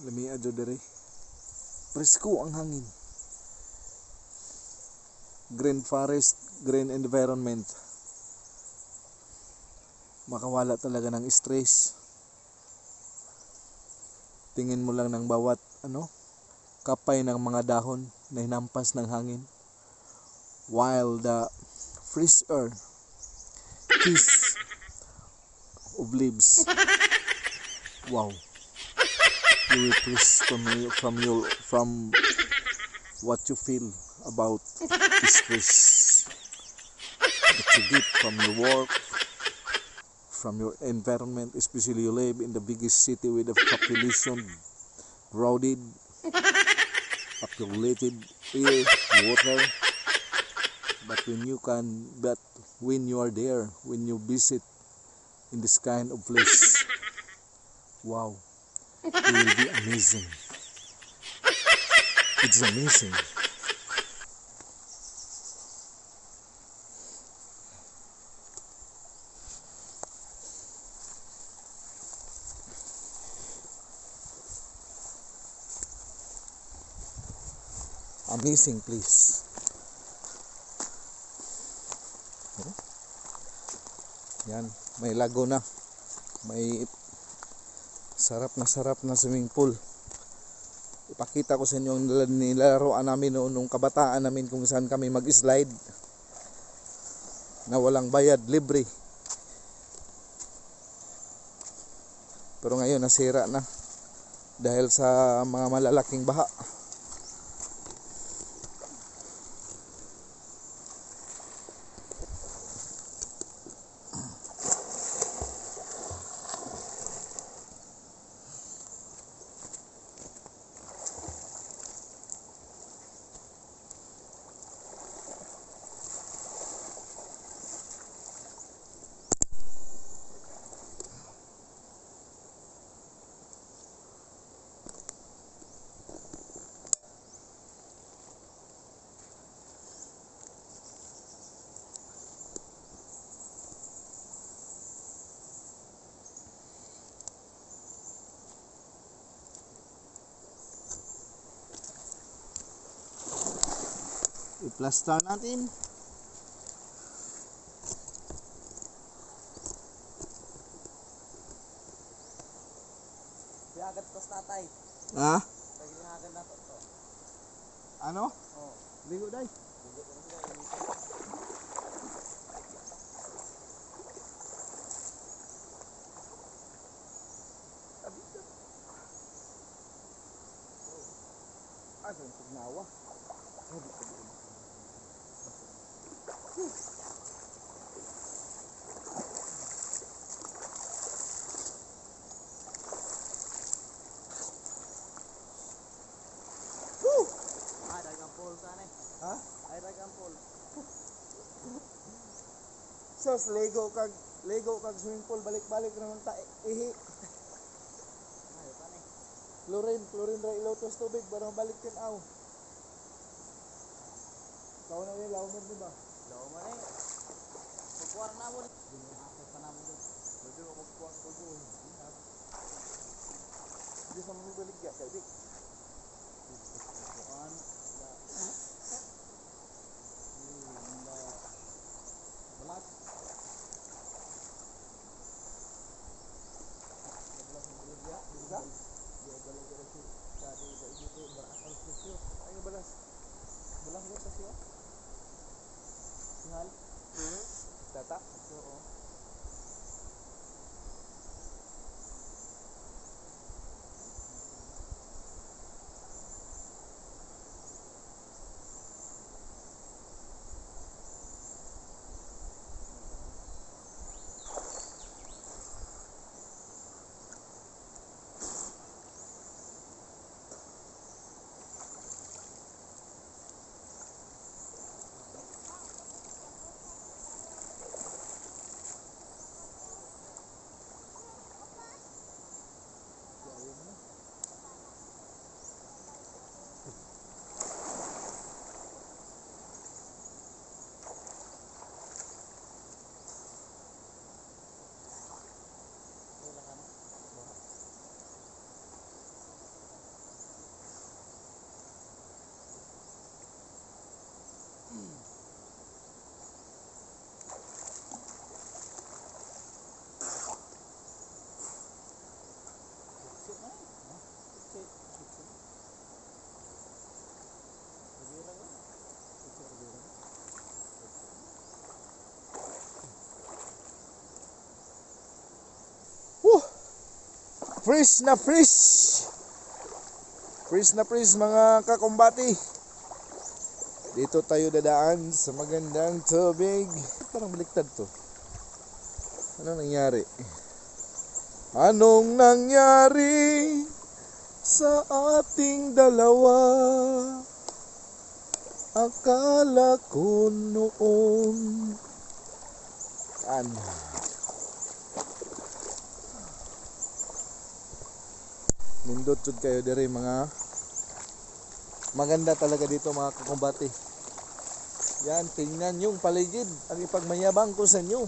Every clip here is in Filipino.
Lami adyo dere. Presko ang hangin. Green forest, green environment. Makawala talaga ng stress. Tingin mo lang ng bawat kapay ng mga dahon na hinampas ng hangin. While the fresh air kiss of leaves. Wow. You will please from what you feel about stress that you get from your work, from your environment, especially you live in the biggest city with a population, crowded, populated air, water. But when you are there, when you visit in this kind of place, wow, it will be amazing. It's amazing. Amazing place. Yan, may lago na. May sarap na swimming pool. Ipakita ko sa inyo ang nilaroan namin noong kabataan namin kung saan kami mag-slide na walang bayad, libre. Pero ngayon nasira na dahil sa mga malalaking baha. I-plaster natin. Agad tos tatay. Ha? Agad na to. Ano? Oh. Ligo day. Ano yung pagnawa? Ha? Ay dagang pool. Sos, Lego kag swimming pool, balik-balik naman ta ihi. Ay tani. Chlorine ra ilotos tubig para mabalik tin aw. Kau na ni law mo di ba? Law mo ni. Pagkuwar na mo. Ako pa na mo dito. Pwede mo magkuha ko doon. Hindi sa mga baligya kay dik. Kuan la. Balat. Balat Bisa? dia baligya si tadi itu berakal susu. Ayo balas. Balas ko sa siya. Singal. Data. Oo. Fresh na fresh. Fresh na fresh mga kakumbati. Dito tayo dadaan sa magandang tubig. Parang baliktad to. Ano nangyari? Anong nangyari sa ating dalawa? Akala ko noon. Ano? Nindot jud kayo diri mga. Maganda talaga dito mga kakumbati. Yan, tingnan yung paligid. Ang ipagmayabang ko sa inyo.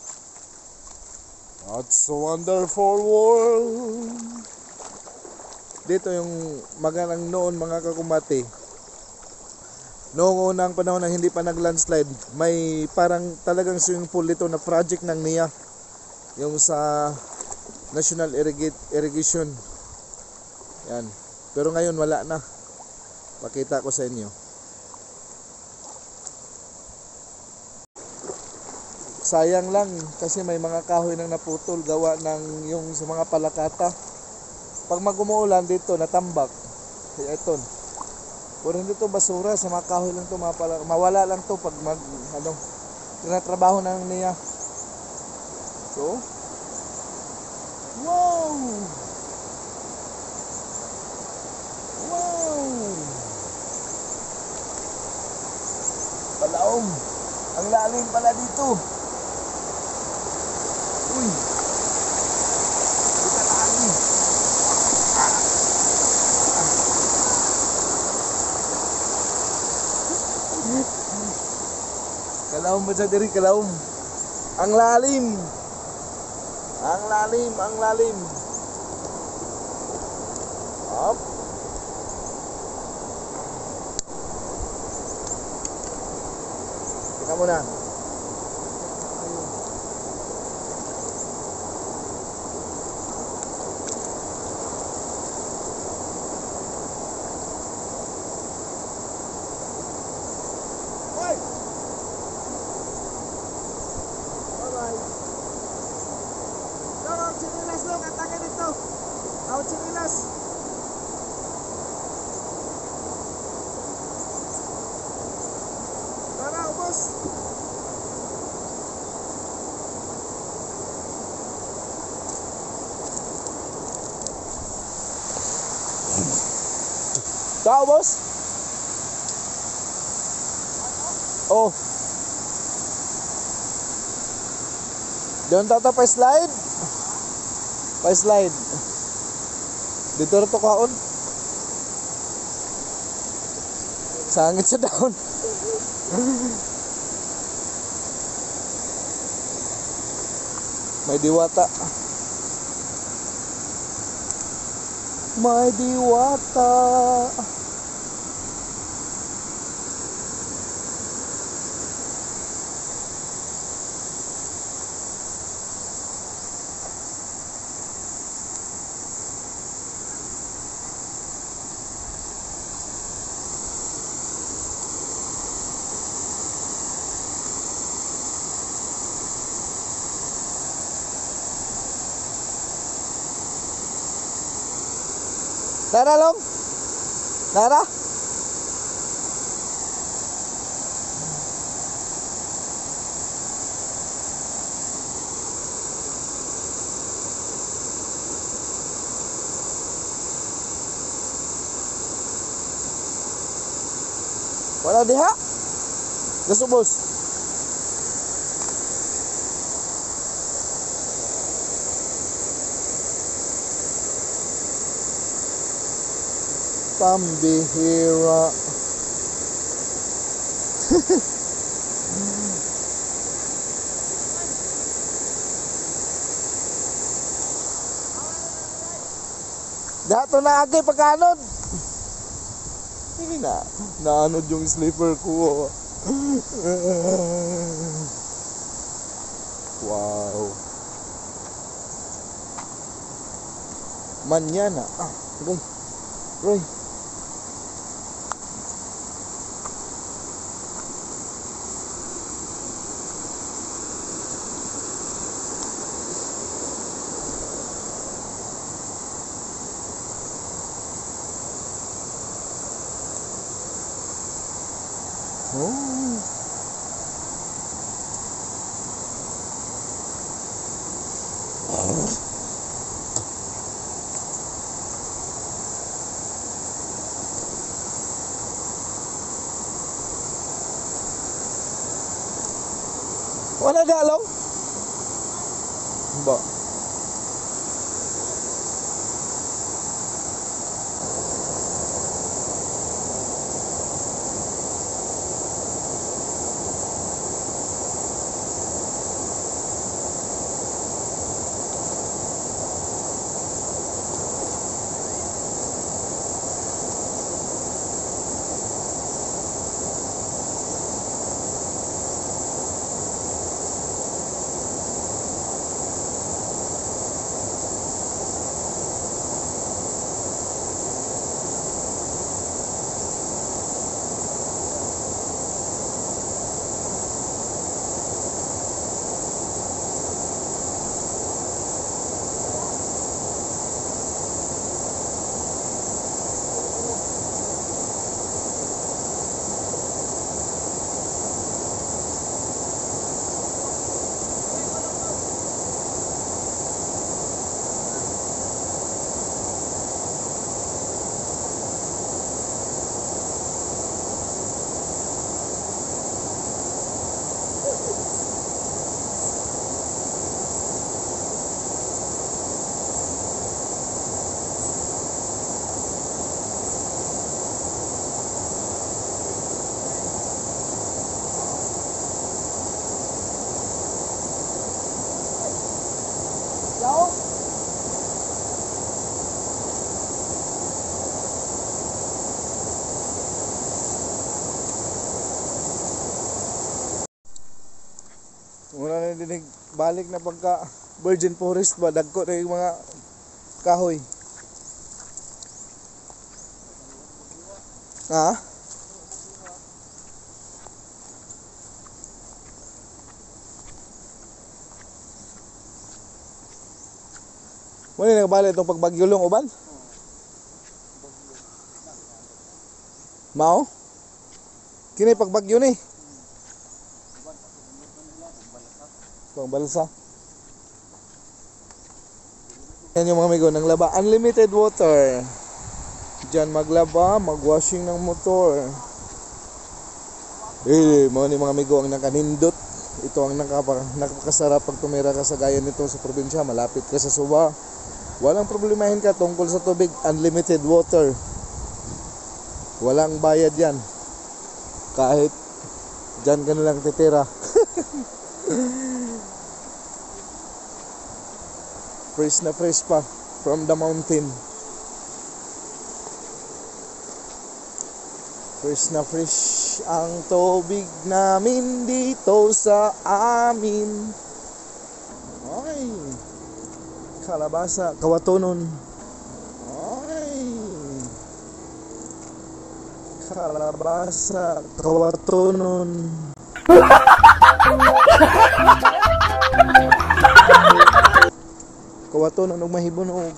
It's a wonderful world. Dito yung magandang noon mga kakumbati. Noong unang panahon na hindi pa nag-landslide, may parang talagang swimming pool dito na project ng NIA. Yung sa National Irrigation. Yan. Pero ngayon wala na. Pakita ko sa inyo. Sayang lang kasi may mga kahoy nang naputol gawa ng yung sa mga palakata. Pag mag-umuulan dito natambak. Kaya ito. Puro dito basura sa mga kahoy lang to, mawala lang to pag tinatrabaho ng niya. So, wow! Wow! Palaom! Ang lalim pala dito. Uy! Kita lagi. Kalaom ba siya diri? Kalaom. Ang lalim. Ang lalim, ang lalim. Up. Kita muna. Hoy! Bye-bye. Tawag sinilas lo, katake dito. Tawag sinilas. Tara, ubos. Tao, boss? Oh. Doon tata pa-slide? Pa-slide. Dito rin to kaon. Sangit sa daon. May diwata. May diwata. Nara long? Nara? Wala diha? Gasubos. Pambihira. Dato na agi pagkanod. Hindi na. Naanod yung sleeper ko. Wow. Manyana. Okay. Roy. Oh. Wala dalong? Ba. Muna na dinig balik na pagka Virgin Forest ba dagko na yung mga kahoy. Ha? Wala na balik itong pagbagyulong uban? Mao? Kini pagbagyo ni? Pangbalsa. Yan yung mga amigo, nang laba. Unlimited water. Diyan maglaba, magwashing ng motor. Mga ni mga amigo ang nakanindot. Ito ang nakakasarap pag tumira ka sa gaya nito sa probinsya. Malapit ka sa Suba. Walang problemahin ka tungkol sa tubig. Unlimited water. Walang bayad yan. Kahit dyan ka nalang titira. Fresh na fresh pa from the mountain. Fresh na fresh ang tubig namin dito sa amin. Ay, kalabasa, kawatonon. Ay, kalabasa, kawatonon. Kawatonon og mahibunog.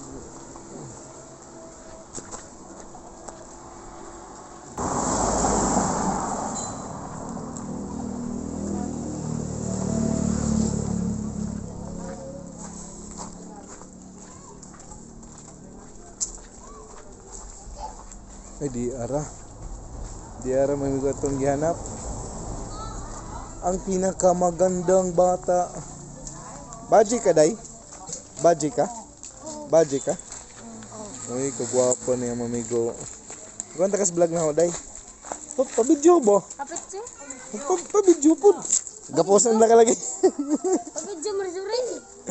Ay di ara may gatong gihanap. Ang pinakamagandang bata. Baji ka day? Baji ka? Baji ka? Uy, kagwapo niya mamigo. Kung takas vlog na ho day. Pa-video ba? Kapitso? Pa-video po. Gaposan na ka lagi. Kapitso marzurin.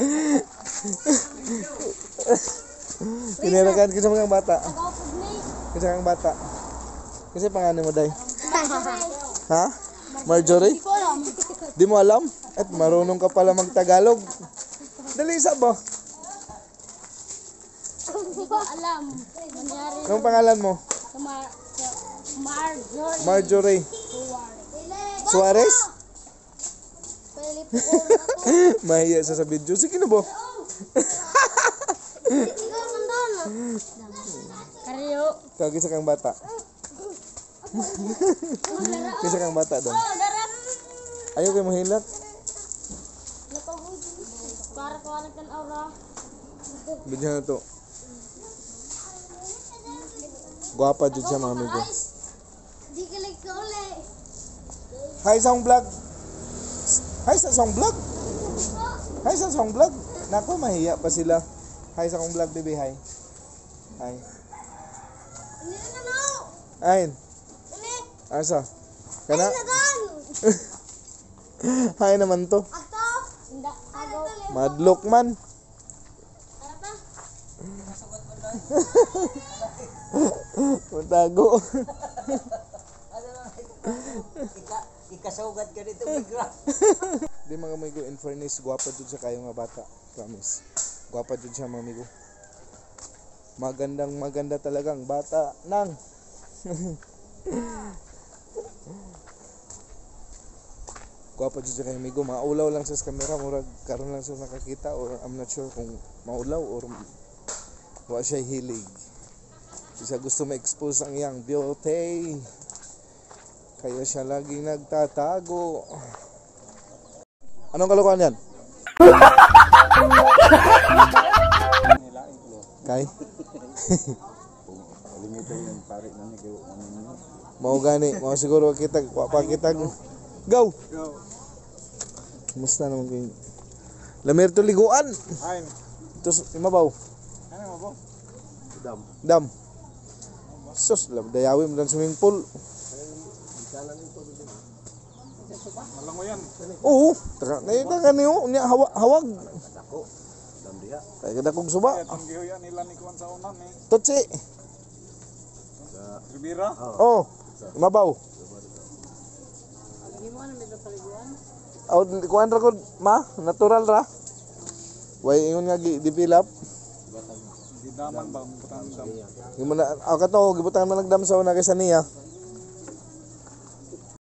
Kinirakan ka sa mga bata. Kapag na Kasi kang bata. Kasi pangalan mo day. Ha? Marjorie? Di ko alam. Di mo alam? At marunong ka pala mag-Tagalog. Dali isa ba? Di ko alam. Mangyari Anong pangalan mo? sa Marjorie. Marjorie Suarez? Philip Oro. Mahiya sa video. Sige na ba? Ikaw nandun. Karyo. Kagi sa kang bata. Kisa kang bata doon. Oh, darat. Ayaw kayo mahilak. Napagod. Para kawalan kan aura. Bidyan na to. Guwapa dyan siya mga amigo. Di ka like ka uli. Hi sa akong vlog. Hi sa akong vlog. Hi sa akong vlog. Naku, mahiya pa sila. Hi sa akong vlog, baby. Hi. Hi. Hindi na no. Ayn. Ini. Asa? Kana? Nagan. Hi naman to. Ato. Hindi. Ako. Madlok man. Ano pa? Matago. Ikasugat ka dito, bigra. Di mga amigo, in fairness, guwapa dyan siya kayo nga bata. Promise. Guwapa dyan siya mga amigo. Magandang maganda talagang bata nang. Guwapa dyan siya kayo amigo. Maulaw lang siya sa camera. Murag karon lang siya nakakita. Or I'm not sure kung maulaw or wa siya hilig. Siya gusto ma-expose ang iyang beauty. Kaya siya laging nagtatago. Anong kalokohan yan? Kay? Mau gani, mau siguro kita, pa kita. Go! Kumusta naman kayo? Lamir to liguan. Ayn. Terus imabaw. Ano mo po? Dam. Sus, dayawin mo lang swimming pool. Malang mo yan. Oo, nakita ka niyo, niya hawag. Kaya kada kong suba. Itong gihuyan nila ni Kuan sa unan eh. Tutsi. Ribira. Oh, imabaw. Hindi mo ano medyo paliguan? Aw, kuan ra gud ma, natural ra. Way ingon nga develop. Di daman ba ang putang dam. Gimana, aw kato gibutang man nagdam sa una kaysa niya.